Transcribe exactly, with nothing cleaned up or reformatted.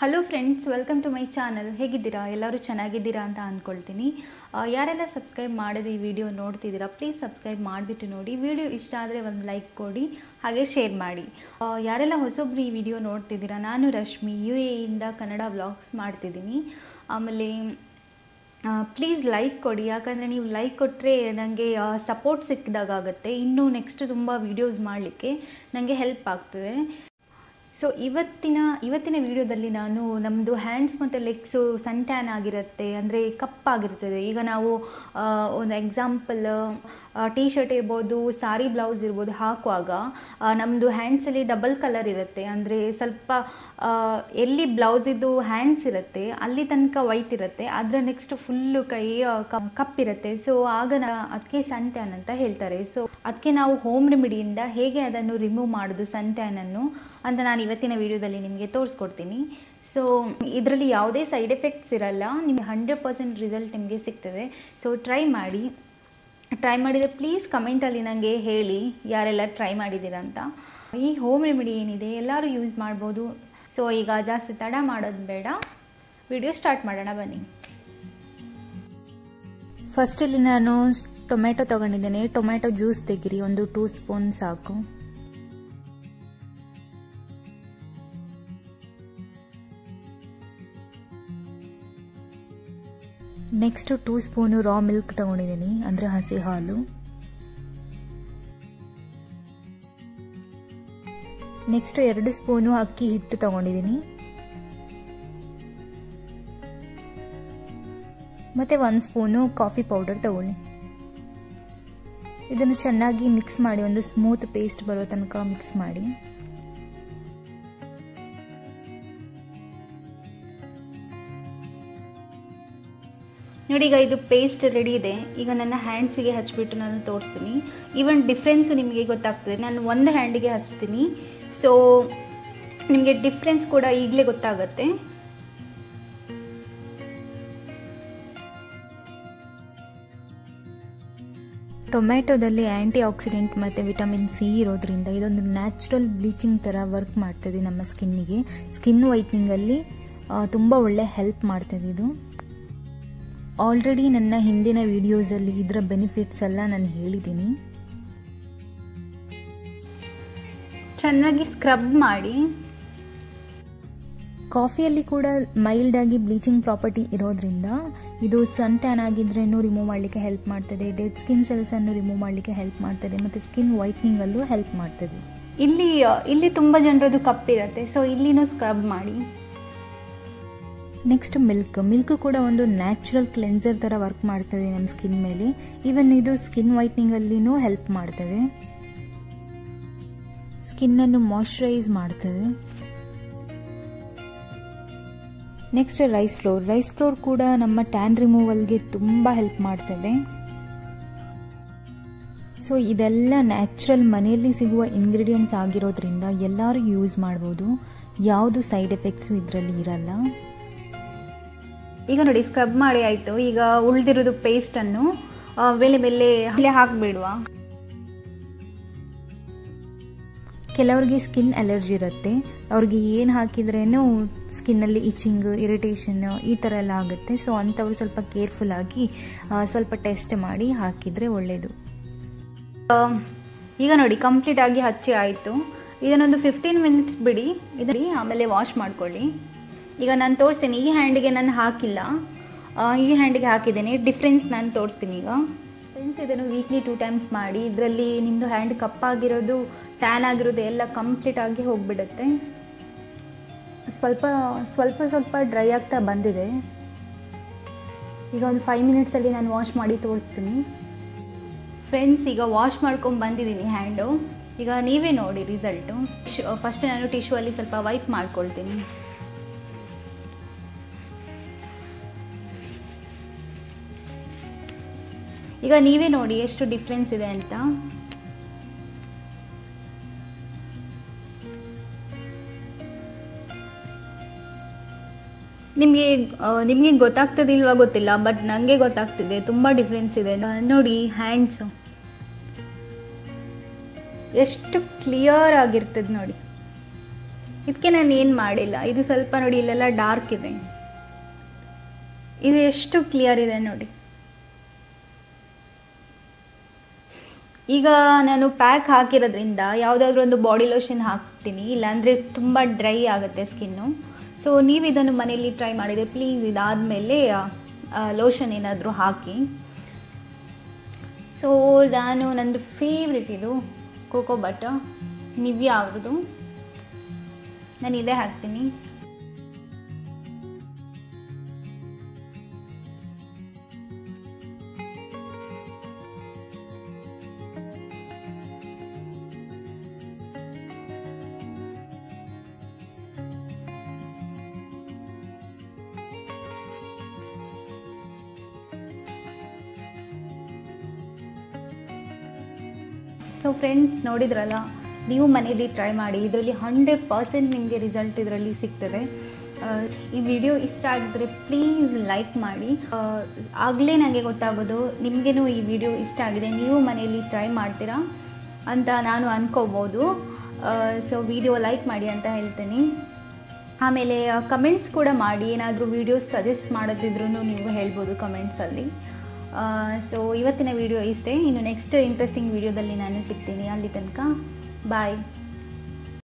Hello friends, welcome to my channel. ಹೇಗಿದ್ದೀರಾ? ಎಲ್ಲರೂ ಚೆನ್ನಾಗಿದ್ದೀರಾ ಅಂತ ಅಂದ್ಕೊಳ್ತೀನಿ. ಯಾರೆಲ್ಲ ಸಬ್ಸ್ಕ್ರೈಬ್ ಮಾಡದೆ ಈ ವಿಡಿಯೋ ನೋಡ್ತಿದ್ದೀರಾ, ಪ್ಲೀಸ್ ಸಬ್ಸ್ಕ್ರೈಬ್ ಮಾಡಿಬಿಟ್ಟು ನೋಡಿ. ವಿಡಿಯೋ ಇಷ್ಟ ಆದರೆ ಒಂದು ಲೈಕ್ ಕೊಡಿ, ಹಾಗೆ ಶೇರ್ ಮಾಡಿ. ಯಾರೆಲ್ಲ ಹೊಸೊಬ್ರು ಈ ವಿಡಿಯೋ ನೋಡ್ತಿದ್ದೀರಾ, ನಾನು ರಶ್ಮಿ, ಯು ಎ ಇಂದ ಕನ್ನಡ ವ್ಲಾಗ್ಸ್ ಮಾಡ್ತಿದ್ದೀನಿ. ಆಮೇಲೆ ಪ್ಲೀಸ್ ಲೈಕ್ ಕೊಡಿ, ಯಾಕಂದರೆ ನೀವು ಲೈಕ್ ಕೊಟ್ಟರೆ ನನಗೆ ಸಪೋರ್ಟ್ ಸಿಕ್ಕಿದಾಗುತ್ತೆ. ಇನ್ನೂ ನೆಕ್ಸ್ಟ್ ತುಂಬ ವೀಡಿಯೋಸ್ ಮಾಡಲಿಕ್ಕೆ ನನಗೆ ಹೆಲ್ಪ್ ಆಗ್ತದೆ. ಸೊ ಇವತ್ತಿನ ಇವತ್ತಿನ ವಿಡಿಯೋದಲ್ಲಿ ನಾನು ನಮ್ಮದು ಹ್ಯಾಂಡ್ಸ್ ಮತ್ತು ಲೆಗ್ಸು ಸನ್ ಟ್ಯಾನ್ ಆಗಿರುತ್ತೆ, ಅಂದರೆ ಕಪ್ಪಾಗಿರ್ತದೆ. ಈಗ ನಾವು ಒಂದು ಎಕ್ಸಾಂಪಲ್ ಟೀ ಶರ್ಟ್ ಇರ್ಬೋದು, ಸಾರಿ ಬ್ಲೌಸ್ ಇರ್ಬೋದು ಹಾಕುವಾಗ ನಮ್ಮದು ಹ್ಯಾಂಡ್ಸಲ್ಲಿ ಡಬಲ್ ಕಲರ್ ಇರುತ್ತೆ. ಅಂದರೆ ಸ್ವಲ್ಪ ಎಲ್ಲಿ ಬ್ಲೌಸಿದ್ದು ಹ್ಯಾಂಡ್ಸ್ ಇರುತ್ತೆ ಅಲ್ಲಿ ತನಕ ವೈಟ್ ಇರುತ್ತೆ, ಅದರ ನೆಕ್ಸ್ಟ್ ಫುಲ್ಲು ಕೈ ಕಪ್ಪಿರುತ್ತೆ. ಸೊ ಆಗ ಅದಕ್ಕೆ ಸನ್ ಟ್ಯಾನ್ ಅಂತ ಹೇಳ್ತಾರೆ. ಸೊ ಅದಕ್ಕೆ ನಾವು ಹೋಮ್ ರೆಮಿಡಿಯಿಂದ ಹೇಗೆ ಅದನ್ನು ರಿಮೂವ್ ಮಾಡೋದು ಸನ್ ಟ್ಯಾನನ್ನು ಅಂತ ನಾನು ಇವತ್ತಿನ ವಿಡಿಯೋದಲ್ಲಿ ನಿಮಗೆ ತೋರಿಸ್ಕೊಡ್ತೀನಿ. ಸೊ ಇದರಲ್ಲಿ ಯಾವುದೇ ಸೈಡ್ ಎಫೆಕ್ಟ್ಸ್ ಇರಲ್ಲ, ನಿಮಗೆ ಹಂಡ್ರೆಡ್ ಪರ್ಸೆಂಟ್ ರಿಸಲ್ಟ್ ನಿಮಗೆ ಸಿಗ್ತದೆ. ಸೊ ಟ್ರೈ ಮಾಡಿ. ಟ್ರೈ ಮಾಡಿದರೆ ಪ್ಲೀಸ್ ಕಮೆಂಟಲ್ಲಿ ನನಗೆ ಹೇಳಿ ಯಾರೆಲ್ಲ ಟ್ರೈ ಮಾಡಿದ್ದೀರಾ ಅಂತ. ಈ ಹೋಮ್ ರೆಮಿಡಿ ಏನಿದೆ ಎಲ್ಲರೂ ಯೂಸ್ ಮಾಡ್ಬೋದು. ಸೊ ಈಗ ಜಾಸ್ತಿ ತಡ ಮಾಡೋದು ಬೇಡ, ವಿಡಿಯೋ ಸ್ಟಾರ್ಟ್ ಮಾಡೋಣ ಬನ್ನಿ. ಫಸ್ಟ್ ಇಲ್ಲಿ ನಾನು ಟೊಮೆಟೊ ತೊಗೊಂಡಿದ್ದೇನೆ. ಟೊಮೆಟೊ ಜ್ಯೂಸ್ ತೆಗಿರಿ, ಒಂದು ಟೂ ಸ್ಪೂನ್ ಸಾಕು. Next two spoon raw milk ತಗೊಂಡಿದ್ದೀನಿ, ಅಂದರೆ ಹಸಿ ಹಾಲು. ನೆಕ್ಸ್ಟ್ ಎರಡು ಸ್ಪೂನು ಅಕ್ಕಿ ಹಿಟ್ಟು ತಗೊಂಡಿದ್ದೀನಿ, ಮತ್ತೆ ಒಂದು ಸ್ಪೂನು ಕಾಫಿ ಪೌಡರ್ ತಗೊಳ್ಳಿ. ಇದನ್ನು ಚೆನ್ನಾಗಿ ಮಿಕ್ಸ್ ಮಾಡಿ, ಒಂದು ಸ್ಮೂತ್ ಪೇಸ್ಟ್ ಬರೋ ತನಕ ಮಿಕ್ಸ್ ಮಾಡಿ. ನೋಡಿ, ಈಗ ಇದು ಪೇಸ್ಟ್ ರೆಡಿ ಇದೆ. ಈಗ ನನ್ನ ಹ್ಯಾಂಡ್ಸಿಗೆ ಹಚ್ಬಿಟ್ಟು ನಾನು ತೋರಿಸ್ತೀನಿ. ಈವನ್ ಡಿಫ್ರೆನ್ಸು ನಿಮಗೆ ಗೊತ್ತಾಗ್ತದೆ. ನಾನು ಒಂದು ಹ್ಯಾಂಡಿಗೆ ಹಚ್ತೀನಿ, ಸೊ ನಿಮಗೆ ಡಿಫ್ರೆನ್ಸ್ ಕೂಡ ಈಗಲೇ ಗೊತ್ತಾಗುತ್ತೆ. ಟೊಮ್ಯಾಟೊದಲ್ಲಿ ಆ್ಯಂಟಿ ಆಕ್ಸಿಡೆಂಟ್ ಮತ್ತು ವಿಟಮಿನ್ ಸಿ ಇರೋದ್ರಿಂದ ಇದೊಂದು ನ್ಯಾಚುರಲ್ ಬ್ಲೀಚಿಂಗ್ ಥರ ವರ್ಕ್ ಮಾಡ್ತದೆ ನಮ್ಮ ಸ್ಕಿನ್ನಿಗೆ. ಸ್ಕಿನ್ ವೈಟ್ನಿಂಗಲ್ಲಿ ತುಂಬ ಒಳ್ಳೆ ಹೆಲ್ಪ್ ಮಾಡ್ತದೆ ಇದು. ಆಲ್ರೆಡಿ ನನ್ನ ಹಿಂದಿನ ವಿಡಿಯೋಸಲ್ಲಿ ಇದರ ಬೆನಿಫಿಟ್ಸ್ ಎಲ್ಲ ನಾನು ಹೇಳಿದ್ದೀನಿ. ಚೆನ್ನಾಗಿ ಸ್ಕ್ರಬ್ ಮಾಡಿ. ಕಾಫಿಯಲ್ಲಿ ಕೂಡ ಮೈಲ್ಡ್ ಆಗಿ ಬ್ಲೀಚಿಂಗ್ ಪ್ರಾಪರ್ಟಿ ಇರೋದ್ರಿಂದ ಇದು ಸನ್ ಟ್ಯಾನ್ ಆಗಿದ್ರೇನು ರಿಮೂವ್ ಮಾಡಲಿಕ್ಕೆ ಹೆಲ್ಪ್ ಮಾಡ್ತದೆ, ಡೆಡ್ ಸ್ಕಿನ್ ಸೆಲ್ಸ್ ಅನ್ನು ರಿಮೂವ್ ಮಾಡಲಿಕ್ಕೆ ಹೆಲ್ಪ್ ಮಾಡ್ತದೆ, ಮತ್ತು ಸ್ಕಿನ್ ವೈಟ್ನಿಂಗ್ ಅಲ್ಲೂ ಹೆಲ್ಪ್ ಮಾಡ್ತದೆ. ಇಲ್ಲಿ ಇಲ್ಲಿ ತುಂಬ ಜನರದು ಕಪ್ಪಿರುತ್ತೆ, ಸೊ ಇಲ್ಲಿನೂ ಸ್ಕ್ರಬ್ ಮಾಡಿ. ನೆಕ್ಸ್ಟ್ ಮಿಲ್ಕ್ ಮಿಲ್ಕ್ ಕೂಡ ಒಂದು ನ್ಯಾಚುರಲ್ ಕ್ಲೆನ್ಸರ್ ಥರ ವರ್ಕ್ ಮಾಡ್ತದೆ ನಮ್ಮ ಸ್ಕಿನ್ ಮೇಲೆ. ಈವನ್ ಇದು ಸ್ಕಿನ್ ವೈಟ್ನಿಂಗ್ ಅಲ್ಲಿನೂ ಹೆಲ್ಪ್ ಮಾಡ್ತದೆ, ಸ್ಕಿನ್ ಅನ್ನು ಮಾಯ್ಶ್ಚರೈಸ್ ಮಾಡ್ತದೆ. Next rice flour rice flour ಕೂಡ ನಮ್ಮ ಟ್ಯಾನ್ ರಿಮೂವಲ್ಗೆ ತುಂಬ ಹೆಲ್ಪ್ ಮಾಡ್ತದೆ. ಸೊ ಇದೆಲ್ಲ ನ್ಯಾಚುರಲ್ ಮನೆಯಲ್ಲಿ ಸಿಗುವ ಇಂಗ್ರೀಡಿಯೆಂಟ್ಸ್ ಆಗಿರೋದ್ರಿಂದ ಎಲ್ಲರೂ ಯೂಸ್ ಮಾಡ್ಬೋದು, ಯಾವುದು ಸೈಡ್ ಎಫೆಕ್ಟ್ಸು ಇದರಲ್ಲಿ ಇರಲ್ಲ. ಈಗ ನೋಡಿ, ಸ್ಕ್ರಬ್ ಮಾಡಿ ಆಯಿತು. ಈಗ ಉಳಿದಿರೋದು ಪೇಸ್ಟನ್ನು ಬೆಲೆ ಬೆಲೆ ಹಾಕಿಬಿಡುವ. ಕೆಲವರಿಗೆ ಸ್ಕಿನ್ ಅಲರ್ಜಿ ಇರುತ್ತೆ, ಅವ್ರಿಗೆ ಏನು ಹಾಕಿದ್ರೇನು ಸ್ಕಿನ್ನಲ್ಲಿ ಇಚಿಂಗ್, ಇರಿಟೇಷನ್ ಈ ಥರ ಎಲ್ಲ ಆಗುತ್ತೆ. ಸೊ ಅಂಥವ್ರು ಸ್ವಲ್ಪ ಕೇರ್ಫುಲ್ ಆಗಿ ಸ್ವಲ್ಪ ಟೆಸ್ಟ್ ಮಾಡಿ ಹಾಕಿದರೆ ಒಳ್ಳೆಯದು. ಈಗ ನೋಡಿ, ಕಂಪ್ಲೀಟ್ ಆಗಿ ಹಚ್ಚಿ ಆಯಿತು. ಇದನ್ನೊಂದು ಫಿಫ್ಟೀನ್ ಮಿನಿಟ್ಸ್ ಬಿಡಿ, ಇದರಲ್ಲಿ ಆಮೇಲೆ ವಾಶ್ ಮಾಡ್ಕೊಳ್ಳಿ. ಈಗ ನಾನು ತೋರಿಸ್ತೀನಿ. ಈ ಹ್ಯಾಂಡಿಗೆ ನಾನು ಹಾಕಿಲ್ಲ, ಈ ಹ್ಯಾಂಡಿಗೆ ಹಾಕಿದ್ದೇನೆ. ಡಿಫ್ರೆನ್ಸ್ ನಾನು ತೋರಿಸ್ತೀನಿ. ಈಗ ಫ್ರೆಂಡ್ಸ್, ಇದನ್ನು ವೀಕ್ಲಿ ಟೂ ಟೈಮ್ಸ್ ಮಾಡಿ. ಇದರಲ್ಲಿ ನಿಮ್ಮದು ಹ್ಯಾಂಡ್ ಕಪ್ಪಾಗಿರೋದು, ಟ್ಯಾನ್ ಆಗಿರೋದು ಎಲ್ಲ ಕಂಪ್ಲೀಟ್ ಆಗಿ ಹೋಗಿಬಿಡುತ್ತೆ. ಸ್ವಲ್ಪ ಸ್ವಲ್ಪ ಸ್ವಲ್ಪ ಡ್ರೈ ಆಗ್ತಾ ಬಂದಿದೆ. ಈಗ ಒಂದು ಫೈವ್ ಮಿನಿಟ್ಸಲ್ಲಿ ನಾನು ವಾಶ್ ಮಾಡಿ ತೋರಿಸ್ತೀನಿ. ಫ್ರೆಂಡ್ಸ್, ಈಗ ವಾಶ್ ಮಾಡ್ಕೊಂಡು ಬಂದಿದ್ದೀನಿ ಹ್ಯಾಂಡು. ಈಗ ನೀವೇ ನೋಡಿ ರಿಸಲ್ಟು. ಫಸ್ಟ್ ನಾನು ಟಿಶ್ಯೂ ಅಲ್ಲಿ ಸ್ವಲ್ಪ ವೈಪ್ ಮಾಡ್ಕೊಳ್ತೀನಿ. ಈಗ ನೀವೇ ನೋಡಿ ಎಷ್ಟು ಡಿಫ್ರೆನ್ಸ್ ಇದೆ ಅಂತ. ನಿಮಗೆ ನಿಮಗೆ ಗೊತ್ತಾಗ್ತದಿಲ್ವಾ ಗೊತ್ತಿಲ್ಲ, ಬಟ್ ನನಗೆ ಗೊತ್ತಾಗ್ತಿದೆ, ತುಂಬ ಡಿಫ್ರೆನ್ಸ್ ಇದೆ. ನೋಡಿ ಹ್ಯಾಂಡ್ಸು ಎಷ್ಟು ಕ್ಲಿಯರ್ ಆಗಿರ್ತದೆ ನೋಡಿ. ಇದಕ್ಕೆ ನಾನು ಏನು ಮಾಡಿಲ್ಲ. ಇದು ಸ್ವಲ್ಪ ನೋಡಿ ಇಲ್ಲೆಲ್ಲ ಡಾರ್ಕ್ ಇದೆ, ಇದು ಎಷ್ಟು ಕ್ಲಿಯರ್ ಇದೆ ನೋಡಿ. ಈಗ ನಾನು ಪ್ಯಾಕ್ ಹಾಕಿರೋದ್ರಿಂದ ಯಾವುದಾದ್ರೂ ಒಂದು ಬಾಡಿ ಲೋಷನ್ ಹಾಕ್ತೀನಿ, ಇಲ್ಲಾಂದರೆ ತುಂಬ ಡ್ರೈ ಆಗುತ್ತೆ ಸ್ಕಿನ್ನು. ಸೊ ನೀವು ಇದನ್ನು ಮನೆಯಲ್ಲಿ ಟ್ರೈ ಮಾಡಿದರೆ ಪ್ಲೀಸ್ ಇದಾದಮೇಲೆ ಲೋಷನ್ ಏನಾದರೂ ಹಾಕಿ. ಸೊ ನಾನು ನಂದು ಫೇವ್ರೆಟ್ ಇದು ಕೋಕೋ ಬಟರ್ ನಿವ್ಯಾ ಅವ್ರದ್ದು, ನಾನು ಇದೇ ಹಾಕ್ತೀನಿ. ಸೊ ಫ್ರೆಂಡ್ಸ್ ನೋಡಿದ್ರಲ್ಲ, ನೀವು ಮನೆಯಲ್ಲಿ ಟ್ರೈ ಮಾಡಿ. ಇದರಲ್ಲಿ ಹಂಡ್ರೆಡ್ ಪರ್ಸೆಂಟ್ ನಿಮಗೆ ರಿಸಲ್ಟ್ ಇದರಲ್ಲಿ ಸಿಗ್ತದೆ. ಈ ವಿಡಿಯೋ ಇಷ್ಟ ಆಗಿದ್ರೆ ಪ್ಲೀಸ್ ಲೈಕ್ ಮಾಡಿ. ಆಗಲೇ ನನಗೆ ಗೊತ್ತಾಗೋದು ನಿಮಗೇನು ಈ ವಿಡಿಯೋ ಇಷ್ಟ ಆಗಿದೆ, ನೀವು ಮನೆಯಲ್ಲಿ ಟ್ರೈ ಮಾಡ್ತೀರಾ ಅಂತ ನಾನು ಅನ್ಕೋಬೋದು. ಸೊ ವಿಡಿಯೋ ಲೈಕ್ ಮಾಡಿ ಅಂತ ಹೇಳ್ತೀನಿ. ಆಮೇಲೆ ಕಮೆಂಟ್ಸ್ ಕೂಡ ಮಾಡಿ, ಏನಾದರೂ ವೀಡಿಯೋಸ್ ಸಜೆಸ್ಟ್ ಮಾಡೋದಿದ್ರೂ ನೀವು ಹೇಳ್ಬೋದು ಕಮೆಂಟ್ಸಲ್ಲಿ. ಸೊ ಇವತ್ತಿನ ವಿಡಿಯೋ ಇಷ್ಟೇ. ಇನ್ನು ನೆಕ್ಸ್ಟ್ ಇಂಟ್ರೆಸ್ಟಿಂಗ್ ವಿಡಿಯೋದಲ್ಲಿ ನಾನು ಸಿಗ್ತೀನಿ. ಅಲ್ಲಿ ತನಕ ಬಾಯ್.